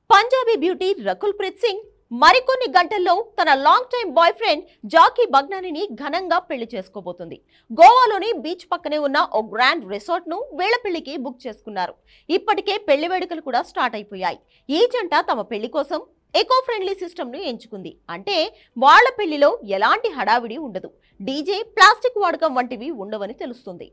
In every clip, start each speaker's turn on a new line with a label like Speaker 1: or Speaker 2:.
Speaker 1: Punjabi beauty Rakul Preet Singh మరికొన్ని గంటల్లో తన long time boy friend Jackky బగ్నానీని ఘనంగా పెళ్లి చేసుకోబోతుంది. గోవాలోని బీచ్ పక్కనే ఉన్న ఓ గ్రాండ్ రిసార్ట్ ను వేళ పెళ్లికి బుక్ చేసుకున్నారు. ఇప్పటికే పెళ్లి వేడుకలు కూడా స్టార్ట్ అయిపోయాయి. ఈ జంట తమ పెళ్లి కోసం ఎకో ఫ్రెండ్లీ సిస్టమ్ ను ఎంచుకుంది. అంటే వాళ్ల పెళ్లిలో ఎలాంటి హడావిడి ఉండదు, డీజే, ప్లాస్టిక్ వాడకం వంటివి ఉండవని తెలుస్తుంది.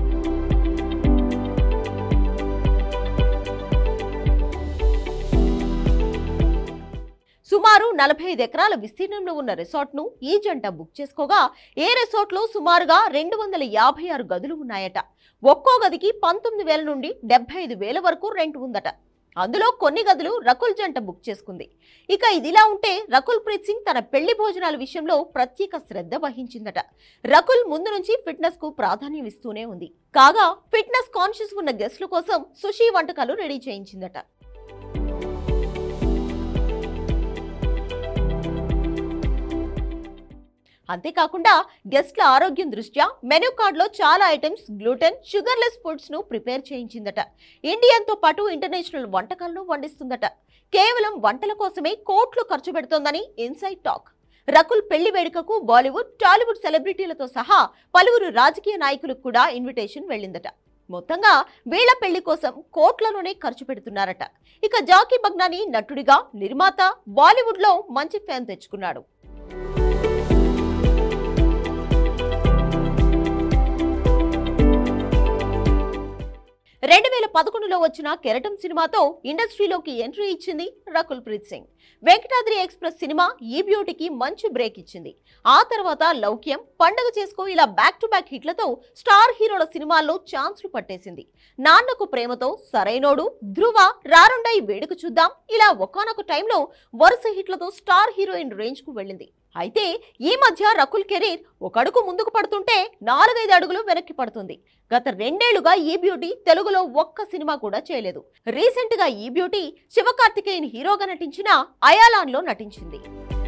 Speaker 1: సుమారు 45 ఎకరాల విస్తీర్ణంలో ఉన్న రిసార్ట్ ను ఈ జంట బుక్ చేసుకోగా ఏ రిసార్ట్ లో సుమారుగా 256 గదులు ఉన్నాయట. ఒక్కో గదికి 19,000 నుండి 75,000 వరకు రెంట్ ఉందట. అందులో కొన్ని గదులు రకుల్ జంట బుక్ చేసుకుంది. ఇక ఇదిలా ఉంటే రకుల్ ప్రీత్ సింగ్ తన పెళ్లి భోజనాల విషయంలో ప్రత్యేక శ్రద్ధ వహించిందట. రకుల్ ముందు నుంచి ఫిట్నెస్ కు ప్రాధాన్యం ఇస్తూనే ఉంది. కాగా ఫిట్నెస్ కాన్షియస్ ఉన్న గెస్ట్ల కోసం సుషి వంటకాలు రెడీ చేయించిందట. అంతేకాకుండా గెస్ట్ల ఆరోగ్యం దృష్ట్యా మెనూ కార్డులో చాలా ఐటమ్స్ గ్లూటెన్, షుగర్లెస్ ఫుడ్స్ ను ప్రిపేర్ చేయించిందట. ఇండియన్ తో పాటు ఇంటర్నేషనల్ వంటకాలను వండిస్తుందట. కేవలం వంటల కోసమే కోట్లు ఖర్చు పెడుతోందని ఇన్సైడ్ టాక్. రకుల్ పెళ్లి వేడుకకు బాలీవుడ్, టాలీవుడ్ సెలబ్రిటీలతో సహా పలువురు రాజకీయ నాయకులకు కూడా ఇన్విటేషన్ వెళ్ళిందట. మొత్తంగా వీళ్ల పెళ్లి కోసం కోట్లలోనే ఖర్చు పెడుతున్నారట. ఇక జాకీ బగ్నానీ నటుడిగా, నిర్మాత, బాలీవుడ్ లో మంచి ఫ్యాన్ తెచ్చుకున్నాడు. 2011లో వచ్చిన కెరటం సినిమాతో ఇండస్ట్రీలోకి ఎంట్రీ ఇచ్చింది రకుల్ ప్రీత్ సింగ్. వెంకటాద్రి ఎక్స్ప్రెస్ సినిమా ఈ బ్యూటీకి మంచి బ్రేక్ ఇచ్చింది. ఆ తర్వాత లౌక్యం, పండగ చేసుకో ఇలా బ్యాక్ టు బ్యాక్ హిట్లతో స్టార్ హీరోల సినిమాల్లో ఛాన్స్లు పట్టేసింది. నాన్నకు ప్రేమతో, సరైనోడు, ధ్రువ, రారుండై వేడుక చూద్దాం ఇలా ఒకానొక టైంలో వరుస హిట్లతో స్టార్ హీరోయిన్ రేంజ్ కు వెళ్ళింది. అయితే ఈ మధ్య రకుల్ కెరీర్ ఒక అడుగు ముందుకు పడుతుంటే 4-5 అడుగులు వెనక్కి పడుతుంది. గత 2 ఏళ్లుగా ఈ బ్యూటీ తెలుగులో ఒక్క సినిమా కూడా చేయలేదు. రీసెంట్ గా ఈ బ్యూటీ శివకార్తికేయన్ హీరోగా నటించిన అయాలాన్ లో నటించింది.